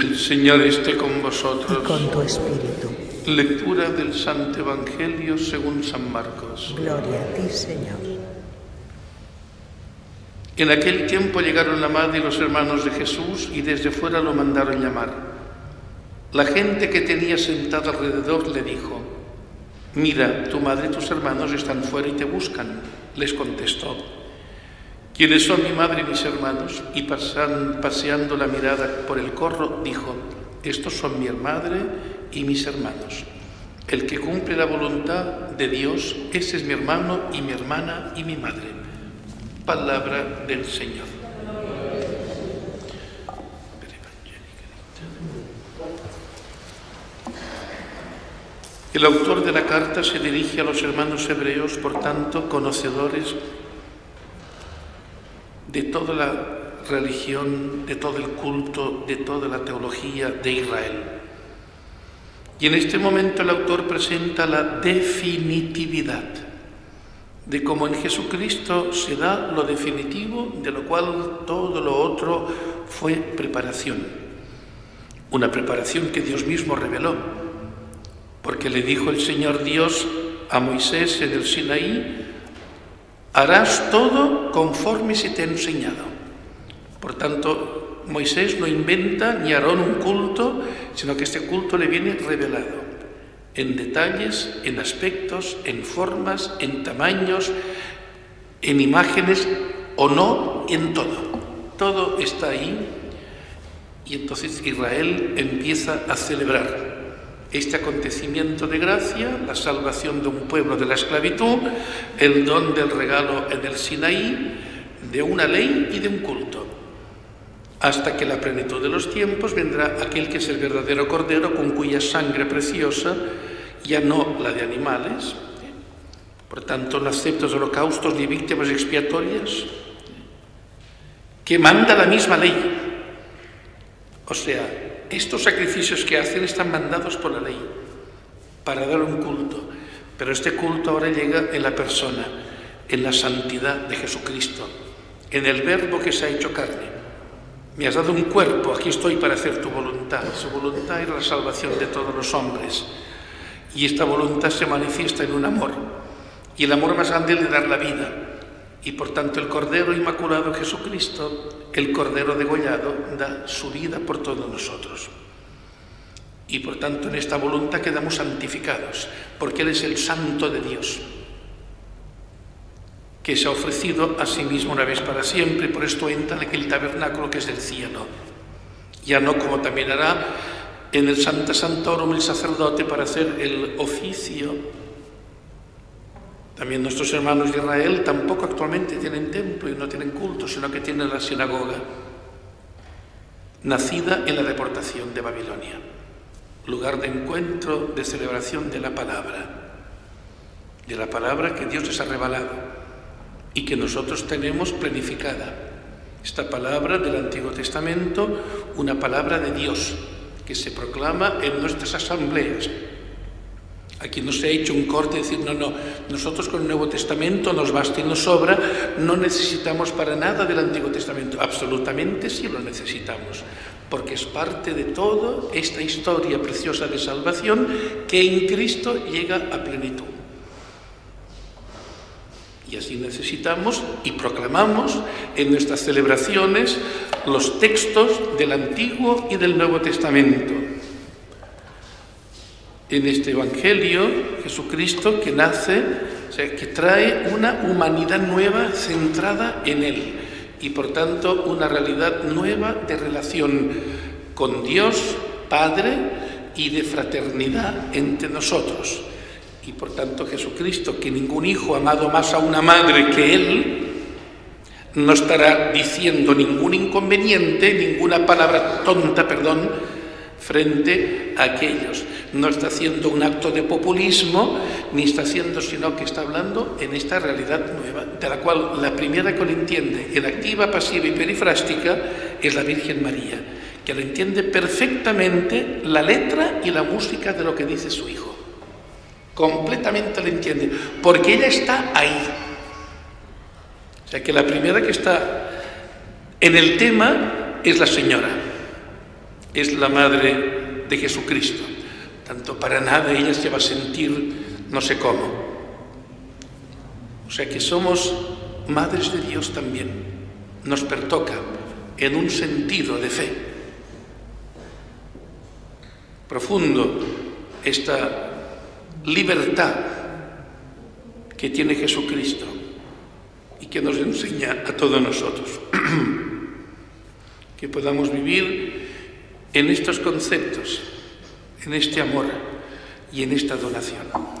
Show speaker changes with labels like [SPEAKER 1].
[SPEAKER 1] El Señor esté con
[SPEAKER 2] y
[SPEAKER 1] vosotros.
[SPEAKER 2] con tu espíritu.
[SPEAKER 1] Lectura del Santo Evangelio según San Marcos.
[SPEAKER 2] Gloria a ti, Señor.
[SPEAKER 1] En aquel tiempo llegaron la madre y los hermanos de Jesús y desde fuera lo mandaron llamar. La gente que tenía sentada alrededor le dijo: «Mira, tu madre y tus hermanos están fuera y te buscan». Les contestó: «¿Quiénes son mi madre y mis hermanos?». Y paseando la mirada por el corro, dijo: «Estos son mi madre y mis hermanos. El que cumple la voluntad de Dios, ese es mi hermano y mi hermana y mi madre». Palabra del Señor. El autor de la carta se dirige a los hermanos hebreos, por tanto, conocedores de toda la religión, de todo el culto, de toda la teología de Israel. Y en este momento el autor presenta la definitividad de cómo en Jesucristo se da lo definitivo, de lo cual todo lo otro fue preparación. Una preparación que Dios mismo reveló, porque le dijo el Señor Dios a Moisés en el Sinaí: «Harás todo conforme se te ha enseñado». Por tanto, Moisés no inventa ni Aarón un culto, sino que este culto le viene revelado en detalles, en aspectos, en formas, en tamaños, en imágenes o no, en todo. Todo está ahí, y entonces Israel empieza a celebrar este acontecimiento de gracia, la salvación de un pueblo de la esclavitud, el don del regalo en el Sinaí, de una ley y de un culto. Hasta que la plenitud de los tiempos vendrá aquel que es el verdadero Cordero, con cuya sangre preciosa, ya no la de animales, por tanto no aceptos holocaustos ni víctimas expiatorias, que manda la misma ley. O sea, estos sacrificios que hacen están mandados por la ley para dar un culto, pero este culto ahora llega en la persona, en la santidad de Jesucristo, en el Verbo que se ha hecho carne. Me has dado un cuerpo, aquí estoy para hacer tu voluntad. Su voluntad es la salvación de todos los hombres, y esta voluntad se manifiesta en un amor, y el amor más grande es de dar la vida. Y por tanto el Cordero Inmaculado Jesucristo, el Cordero degollado, da su vida por todos nosotros. Y por tanto en esta voluntad quedamos santificados, porque Él es el Santo de Dios, que se ha ofrecido a sí mismo una vez para siempre, y por esto entra en aquel tabernáculo que es del cielo. Ya no como también hará en el Sancta Sanctorum el sacerdote para hacer el oficio. También nuestros hermanos de Israel tampoco actualmente tienen templo y no tienen culto, sino que tienen la sinagoga, nacida en la deportación de Babilonia, lugar de encuentro, de celebración de la palabra que Dios les ha revelado y que nosotros tenemos planificada. Esta palabra del Antiguo Testamento, una palabra de Dios que se proclama en nuestras asambleas. Aquí no se ha hecho un corte de decir, no, nosotros con el Nuevo Testamento nos basta y nos sobra, no necesitamos para nada del Antiguo Testamento. Absolutamente sí lo necesitamos, porque es parte de toda esta historia preciosa de salvación que en Cristo llega a plenitud. Y así necesitamos y proclamamos en nuestras celebraciones los textos del Antiguo y del Nuevo Testamento. En este Evangelio, Jesucristo que nace, o sea, que trae una humanidad nueva centrada en Él y por tanto una realidad nueva de relación con Dios Padre y de fraternidad entre nosotros. Y por tanto Jesucristo, que ningún hijo ha amado más a una madre que Él, no estará diciendo ningún inconveniente, ninguna palabra tonta, frente a aquellos. No está haciendo un acto de populismo, ni está haciendo, sino que está hablando en esta realidad nueva, de la cual la primera que lo entiende, en activa, pasiva y perifrástica, es la Virgen María, que lo entiende perfectamente la letra y la música de lo que dice su Hijo. Completamente lo entiende, porque ella está ahí. O sea que la primera que está en el tema es la Señora. es la madre de Jesucristo. Tanto para nada ella se va a sentir no sé cómo. O sea que somos madres de Dios también. Nos pertoca en un sentido de fe profundo esta libertad que tiene Jesucristo y que nos enseña a todos nosotros. Que podamos vivir en estos conceptos, en este amor y en esta donación.